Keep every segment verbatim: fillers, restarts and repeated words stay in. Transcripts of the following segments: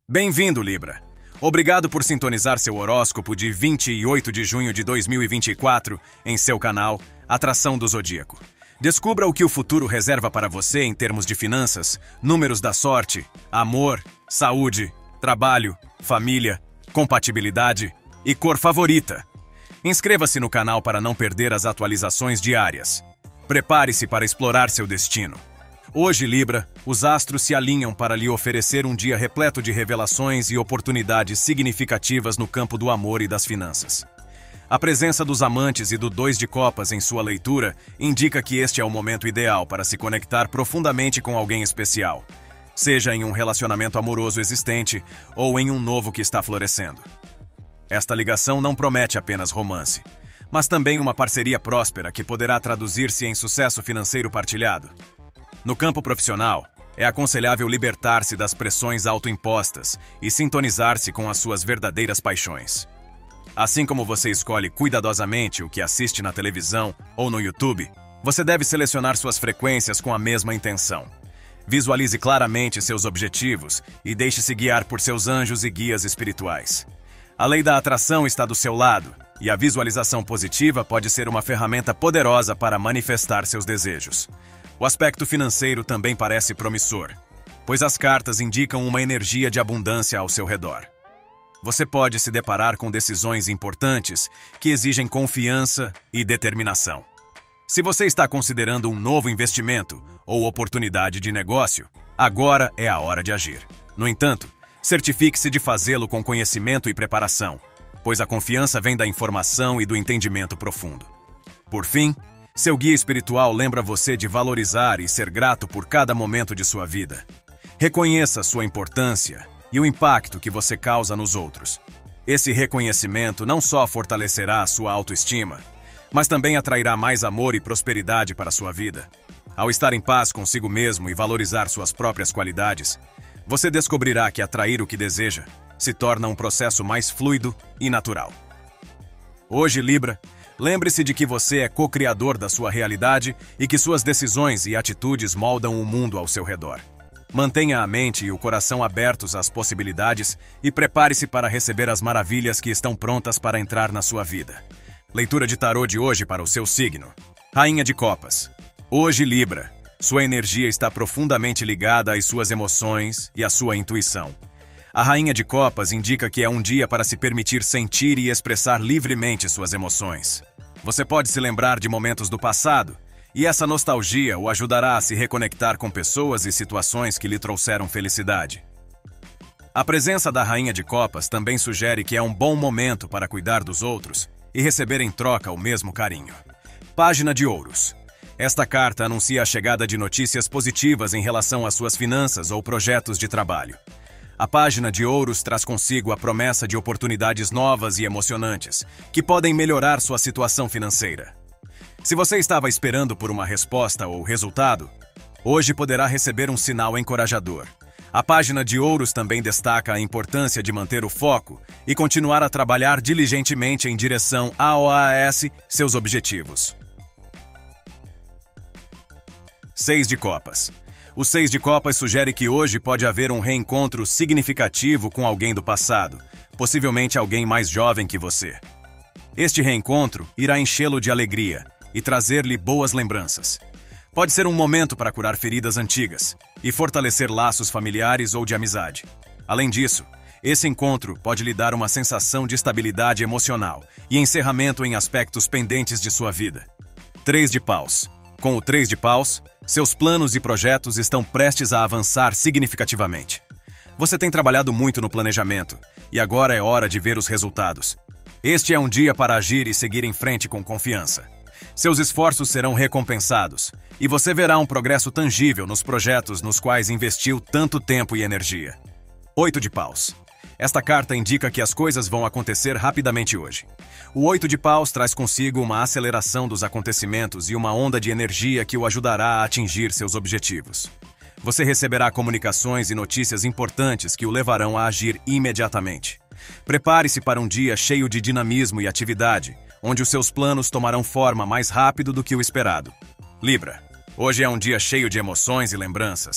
Bem-vindo, Libra. Obrigado por sintonizar seu horóscopo de vinte e oito de junho de dois mil e vinte e quatro em seu canal Atração do Zodíaco. Descubra o que o futuro reserva para você em termos de finanças, números da sorte, amor, saúde, trabalho, família, compatibilidade e cor favorita. Inscreva-se no canal para não perder as atualizações diárias. Prepare-se para explorar seu destino. Hoje, Libra, os astros se alinham para lhe oferecer um dia repleto de revelações e oportunidades significativas no campo do amor e das finanças. A presença dos amantes e do dois de copas em sua leitura indica que este é o momento ideal para se conectar profundamente com alguém especial, seja em um relacionamento amoroso existente ou em um novo que está florescendo. Esta ligação não promete apenas romance, mas também uma parceria próspera que poderá traduzir-se em sucesso financeiro partilhado. No campo profissional, é aconselhável libertar-se das pressões autoimpostas e sintonizar-se com as suas verdadeiras paixões. Assim como você escolhe cuidadosamente o que assiste na televisão ou no YouTube, você deve selecionar suas frequências com a mesma intenção. Visualize claramente seus objetivos e deixe-se guiar por seus anjos e guias espirituais. A lei da atração está do seu lado, e a visualização positiva pode ser uma ferramenta poderosa para manifestar seus desejos. O aspecto financeiro também parece promissor, pois as cartas indicam uma energia de abundância ao seu redor. Você pode se deparar com decisões importantes que exigem confiança e determinação. Se você está considerando um novo investimento ou oportunidade de negócio, agora é a hora de agir. No entanto, certifique-se de fazê-lo com conhecimento e preparação, pois a confiança vem da informação e do entendimento profundo. Por fim, seu guia espiritual lembra você de valorizar e ser grato por cada momento de sua vida. Reconheça sua importância e o impacto que você causa nos outros. Esse reconhecimento não só fortalecerá a sua autoestima, mas também atrairá mais amor e prosperidade para a sua vida. Ao estar em paz consigo mesmo e valorizar suas próprias qualidades, você descobrirá que atrair o que deseja se torna um processo mais fluido e natural. Hoje, Libra, lembre-se de que você é co-criador da sua realidade e que suas decisões e atitudes moldam o mundo ao seu redor. Mantenha a mente e o coração abertos às possibilidades e prepare-se para receber as maravilhas que estão prontas para entrar na sua vida. Leitura de tarô de hoje para o seu signo. Rainha de Copas. Hoje, Libra, sua energia está profundamente ligada às suas emoções e à sua intuição. A Rainha de Copas indica que é um dia para se permitir sentir e expressar livremente suas emoções. Você pode se lembrar de momentos do passado, e essa nostalgia o ajudará a se reconectar com pessoas e situações que lhe trouxeram felicidade. A presença da Rainha de Copas também sugere que é um bom momento para cuidar dos outros e receber em troca o mesmo carinho. Página de Ouros. Esta carta anuncia a chegada de notícias positivas em relação às suas finanças ou projetos de trabalho. A página de Ouros traz consigo a promessa de oportunidades novas e emocionantes, que podem melhorar sua situação financeira. Se você estava esperando por uma resposta ou resultado, hoje poderá receber um sinal encorajador. A página de Ouros também destaca a importância de manter o foco e continuar a trabalhar diligentemente em direção ao seus objetivos. Seis de Copas. O Seis de Copas sugere que hoje pode haver um reencontro significativo com alguém do passado, possivelmente alguém mais jovem que você. Este reencontro irá enchê-lo de alegria e trazer-lhe boas lembranças. Pode ser um momento para curar feridas antigas e fortalecer laços familiares ou de amizade. Além disso, esse encontro pode lhe dar uma sensação de estabilidade emocional e encerramento em aspectos pendentes de sua vida. Três de Paus. Com o Três de Paus, seus planos e projetos estão prestes a avançar significativamente. Você tem trabalhado muito no planejamento e agora é hora de ver os resultados. Este é um dia para agir e seguir em frente com confiança. Seus esforços serão recompensados e você verá um progresso tangível nos projetos nos quais investiu tanto tempo e energia. Oito de Paus. Esta carta indica que as coisas vão acontecer rapidamente hoje. O Oito de Paus traz consigo uma aceleração dos acontecimentos e uma onda de energia que o ajudará a atingir seus objetivos. Você receberá comunicações e notícias importantes que o levarão a agir imediatamente. Prepare-se para um dia cheio de dinamismo e atividade, onde os seus planos tomarão forma mais rápido do que o esperado. Libra, hoje é um dia cheio de emoções e lembranças.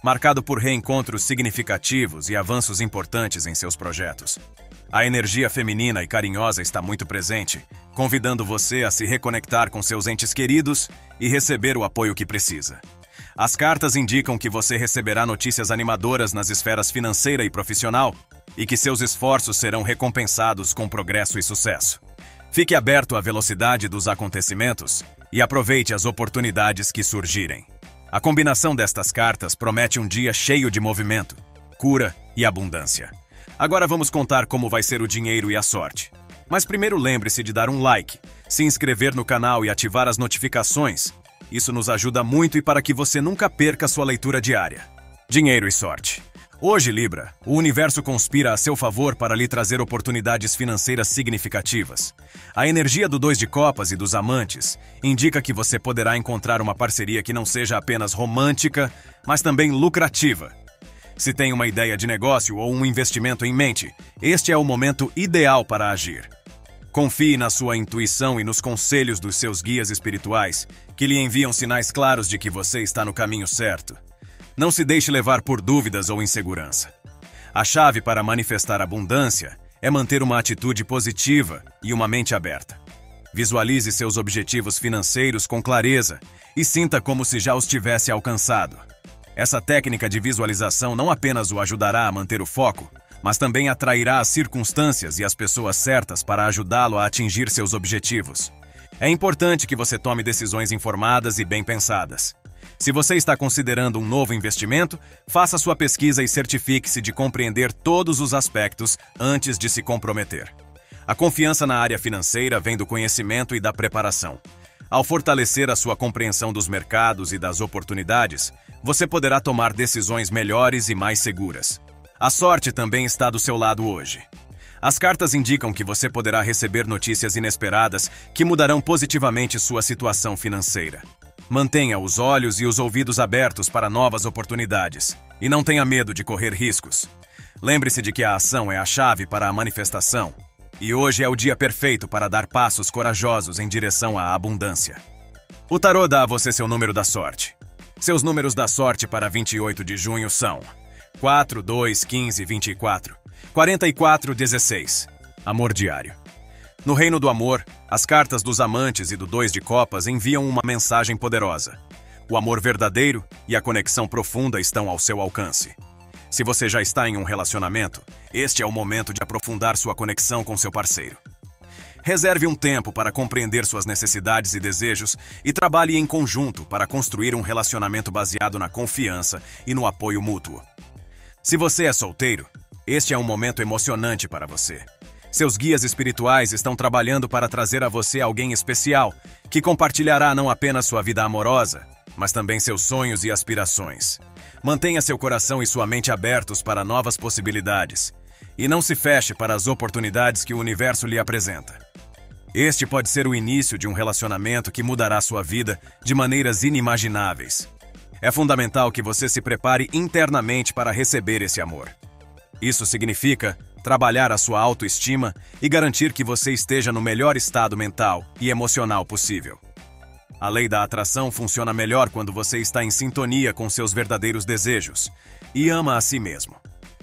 marcado por reencontros significativos e avanços importantes em seus projetos. A energia feminina e carinhosa está muito presente, convidando você a se reconectar com seus entes queridos e receber o apoio que precisa. As cartas indicam que você receberá notícias animadoras nas esferas financeira e profissional e que seus esforços serão recompensados com progresso e sucesso. Fique aberto à velocidade dos acontecimentos e aproveite as oportunidades que surgirem. A combinação destas cartas promete um dia cheio de movimento, cura e abundância. Agora vamos contar como vai ser o dinheiro e a sorte. Mas primeiro lembre-se de dar um like, se inscrever no canal e ativar as notificações. Isso nos ajuda muito e para que você nunca perca sua leitura diária. Dinheiro e sorte. Hoje, Libra, o universo conspira a seu favor para lhe trazer oportunidades financeiras significativas. A energia do dois de copas e dos amantes indica que você poderá encontrar uma parceria que não seja apenas romântica, mas também lucrativa. Se tem uma ideia de negócio ou um investimento em mente, este é o momento ideal para agir. Confie na sua intuição e nos conselhos dos seus guias espirituais, que lhe enviam sinais claros de que você está no caminho certo. Não se deixe levar por dúvidas ou insegurança. A chave para manifestar abundância é manter uma atitude positiva e uma mente aberta. Visualize seus objetivos financeiros com clareza e sinta como se já os tivesse alcançado. Essa técnica de visualização não apenas o ajudará a manter o foco, mas também atrairá as circunstâncias e as pessoas certas para ajudá-lo a atingir seus objetivos. É importante que você tome decisões informadas e bem pensadas. Se você está considerando um novo investimento, faça sua pesquisa e certifique-se de compreender todos os aspectos antes de se comprometer. A confiança na área financeira vem do conhecimento e da preparação. Ao fortalecer a sua compreensão dos mercados e das oportunidades, você poderá tomar decisões melhores e mais seguras. A sorte também está do seu lado hoje. As cartas indicam que você poderá receber notícias inesperadas que mudarão positivamente sua situação financeira. Mantenha os olhos e os ouvidos abertos para novas oportunidades e não tenha medo de correr riscos. Lembre-se de que a ação é a chave para a manifestação. E hoje é o dia perfeito para dar passos corajosos em direção à abundância. O tarô dá a você seu número da sorte. Seus números da sorte para vinte e oito de junho são quatro, dois, quinze, vinte e quatro, quarenta e quatro, dezesseis. Amor diário. No reino do amor, as cartas dos amantes e do dois de copas enviam uma mensagem poderosa. O amor verdadeiro e a conexão profunda estão ao seu alcance. Se você já está em um relacionamento, este é o momento de aprofundar sua conexão com seu parceiro. Reserve um tempo para compreender suas necessidades e desejos e trabalhe em conjunto para construir um relacionamento baseado na confiança e no apoio mútuo. Se você é solteiro, este é um momento emocionante para você. Seus guias espirituais estão trabalhando para trazer a você alguém especial, que compartilhará não apenas sua vida amorosa, mas também seus sonhos e aspirações. Mantenha seu coração e sua mente abertos para novas possibilidades, e não se feche para as oportunidades que o universo lhe apresenta. Este pode ser o início de um relacionamento que mudará sua vida de maneiras inimagináveis. É fundamental que você se prepare internamente para receber esse amor. Isso significa trabalhar a sua autoestima e garantir que você esteja no melhor estado mental e emocional possível. A lei da atração funciona melhor quando você está em sintonia com seus verdadeiros desejos e ama a si mesmo.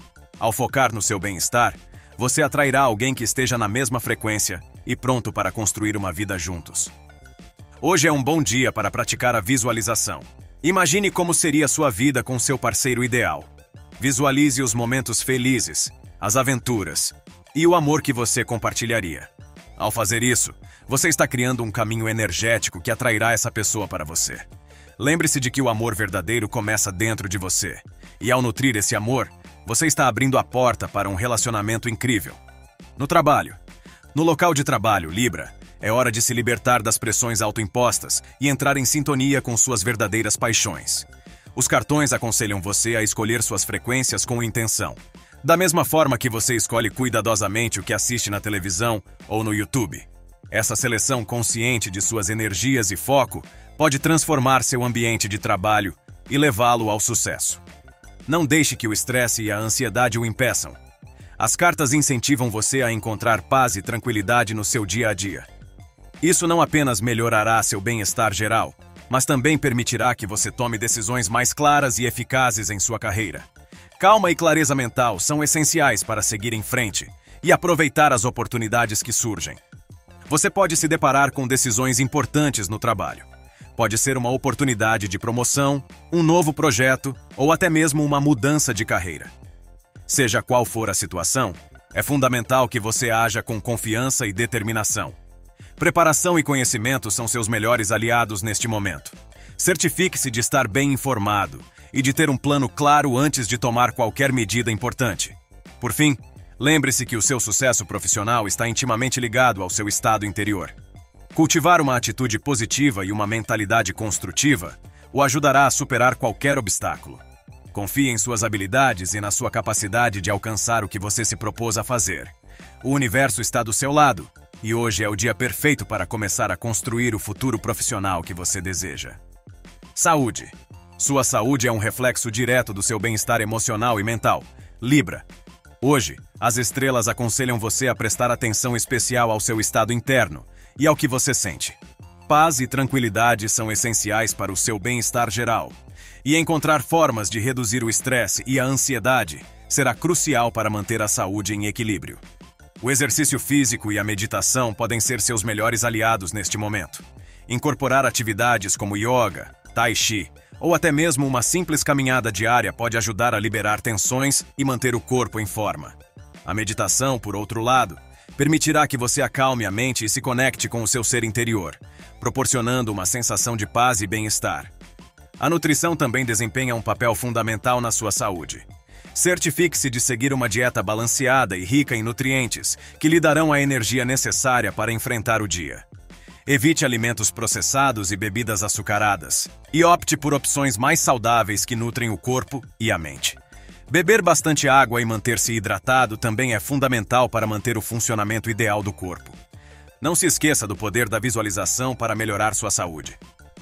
Ao focar no seu bem-estar, você atrairá alguém que esteja na mesma frequência e pronto para construir uma vida juntos. Hoje é um bom dia para praticar a visualização. Imagine como seria sua vida com seu parceiro ideal. Visualize os momentos felizes, as aventuras e o amor que você compartilharia. Ao fazer isso, você está criando um caminho energético que atrairá essa pessoa para você. Lembre-se de que o amor verdadeiro começa dentro de você. E ao nutrir esse amor, você está abrindo a porta para um relacionamento incrível. No trabalho. No local de trabalho, Libra, é hora de se libertar das pressões autoimpostas e entrar em sintonia com suas verdadeiras paixões. Os cartões aconselham você a escolher suas frequências com intenção. Da mesma forma que você escolhe cuidadosamente o que assiste na televisão ou no YouTube. Essa seleção consciente de suas energias e foco pode transformar seu ambiente de trabalho e levá-lo ao sucesso. Não deixe que o estresse e a ansiedade o impeçam. As cartas incentivam você a encontrar paz e tranquilidade no seu dia a dia. Isso não apenas melhorará seu bem-estar geral, mas também permitirá que você tome decisões mais claras e eficazes em sua carreira. Calma e clareza mental são essenciais para seguir em frente e aproveitar as oportunidades que surgem. Você pode se deparar com decisões importantes no trabalho. Pode ser uma oportunidade de promoção, um novo projeto ou até mesmo uma mudança de carreira. Seja qual for a situação, é fundamental que você haja com confiança e determinação. Preparação e conhecimento são seus melhores aliados neste momento. Certifique-se de estar bem informado e de ter um plano claro antes de tomar qualquer medida importante. Por fim, lembre-se que o seu sucesso profissional está intimamente ligado ao seu estado interior. Cultivar uma atitude positiva e uma mentalidade construtiva o ajudará a superar qualquer obstáculo. Confie em suas habilidades e na sua capacidade de alcançar o que você se propôs a fazer. O universo está do seu lado e hoje é o dia perfeito para começar a construir o futuro profissional que você deseja. Saúde. Sua saúde é um reflexo direto do seu bem-estar emocional e mental. Libra. Hoje, as estrelas aconselham você a prestar atenção especial ao seu estado interno e ao que você sente. Paz e tranquilidade são essenciais para o seu bem-estar geral. E encontrar formas de reduzir o estresse e a ansiedade será crucial para manter a saúde em equilíbrio. O exercício físico e a meditação podem ser seus melhores aliados neste momento. Incorporar atividades como yoga, tai chi ou até mesmo uma simples caminhada diária pode ajudar a liberar tensões e manter o corpo em forma. A meditação, por outro lado, permitirá que você acalme a mente e se conecte com o seu ser interior, proporcionando uma sensação de paz e bem-estar. A nutrição também desempenha um papel fundamental na sua saúde. Certifique-se de seguir uma dieta balanceada e rica em nutrientes, que lhe darão a energia necessária para enfrentar o dia. Evite alimentos processados e bebidas açucaradas, e opte por opções mais saudáveis que nutrem o corpo e a mente. Beber bastante água e manter-se hidratado também é fundamental para manter o funcionamento ideal do corpo. Não se esqueça do poder da visualização para melhorar sua saúde.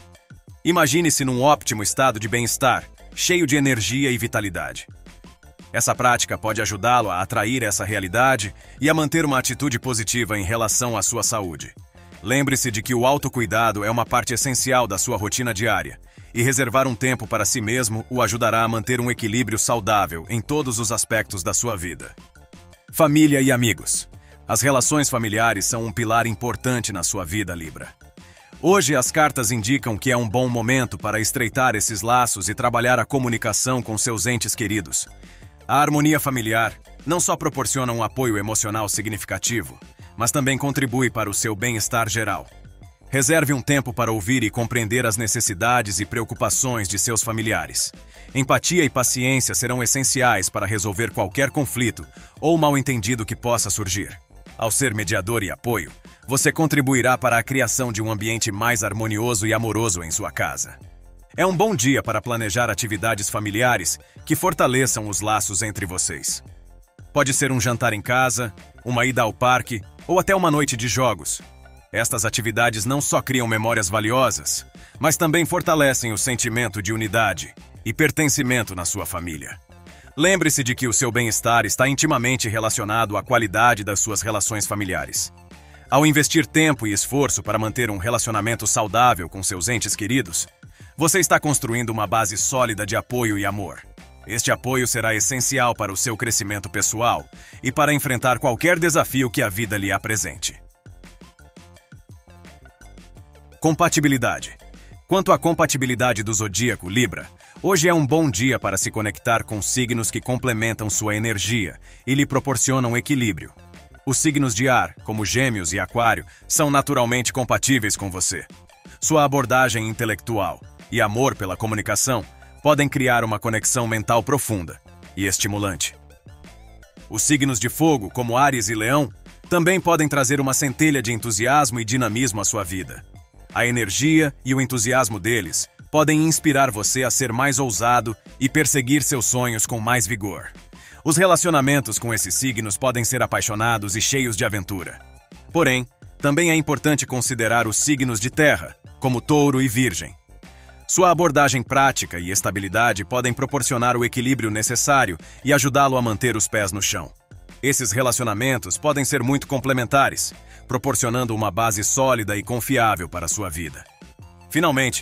Imagine-se num óptimo estado de bem-estar, cheio de energia e vitalidade. Essa prática pode ajudá-lo a atrair essa realidade e a manter uma atitude positiva em relação à sua saúde. Lembre-se de que o autocuidado é uma parte essencial da sua rotina diária, e reservar um tempo para si mesmo o ajudará a manter um equilíbrio saudável em todos os aspectos da sua vida. Família e amigos. As relações familiares são um pilar importante na sua vida, Libra. Hoje, as cartas indicam que é um bom momento para estreitar esses laços e trabalhar a comunicação com seus entes queridos. A harmonia familiar não só proporciona um apoio emocional significativo, mas também contribui para o seu bem-estar geral. Reserve um tempo para ouvir e compreender as necessidades e preocupações de seus familiares. Empatia e paciência serão essenciais para resolver qualquer conflito ou mal-entendido que possa surgir. Ao ser mediador e apoio, você contribuirá para a criação de um ambiente mais harmonioso e amoroso em sua casa. É um bom dia para planejar atividades familiares que fortaleçam os laços entre vocês. Pode ser um jantar em casa, uma ida ao parque ou até uma noite de jogos. Estas atividades não só criam memórias valiosas, mas também fortalecem o sentimento de unidade e pertencimento na sua família. Lembre-se de que o seu bem-estar está intimamente relacionado à qualidade das suas relações familiares. Ao investir tempo e esforço para manter um relacionamento saudável com seus entes queridos, você está construindo uma base sólida de apoio e amor. Este apoio será essencial para o seu crescimento pessoal e para enfrentar qualquer desafio que a vida lhe apresente. Compatibilidade. Quanto à compatibilidade do zodíaco Libra, hoje é um bom dia para se conectar com signos que complementam sua energia e lhe proporcionam equilíbrio. Os signos de ar, como Gêmeos e Aquário, são naturalmente compatíveis com você. Sua abordagem intelectual e amor pela comunicação podem criar uma conexão mental profunda e estimulante. Os signos de fogo, como Áries e Leão, também podem trazer uma centelha de entusiasmo e dinamismo à sua vida. A energia e o entusiasmo deles podem inspirar você a ser mais ousado e perseguir seus sonhos com mais vigor. Os relacionamentos com esses signos podem ser apaixonados e cheios de aventura. Porém, também é importante considerar os signos de terra, como Touro e Virgem. Sua abordagem prática e estabilidade podem proporcionar o equilíbrio necessário e ajudá-lo a manter os pés no chão. Esses relacionamentos podem ser muito complementares, proporcionando uma base sólida e confiável para a sua vida. Finalmente,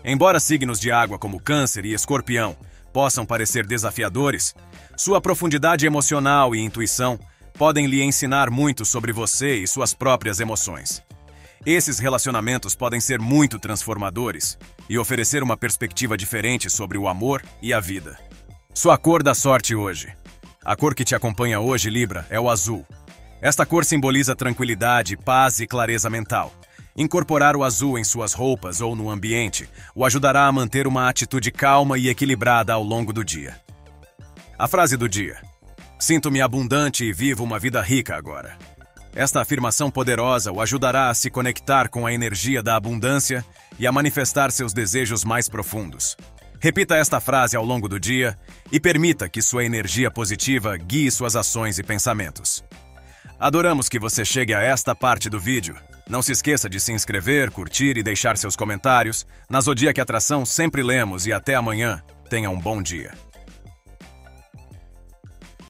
Embora signos de água como Câncer e Escorpião possam parecer desafiadores, sua profundidade emocional e intuição podem lhe ensinar muito sobre você e suas próprias emoções. Esses relacionamentos podem ser muito transformadores e oferecer uma perspectiva diferente sobre o amor e a vida. Sua cor da sorte hoje. A cor que te acompanha hoje, Libra, é o azul. Esta cor simboliza tranquilidade, paz e clareza mental. Incorporar o azul em suas roupas ou no ambiente o ajudará a manter uma atitude calma e equilibrada ao longo do dia. A frase do dia: sinto-me abundante e vivo uma vida rica agora. Esta afirmação poderosa o ajudará a se conectar com a energia da abundância e a manifestar seus desejos mais profundos. Repita esta frase ao longo do dia e permita que sua energia positiva guie suas ações e pensamentos. Adoramos que você chegue a esta parte do vídeo. Não se esqueça de se inscrever, curtir e deixar seus comentários. Na Zodíaco Atração sempre lemos e até amanhã. Tenha um bom dia.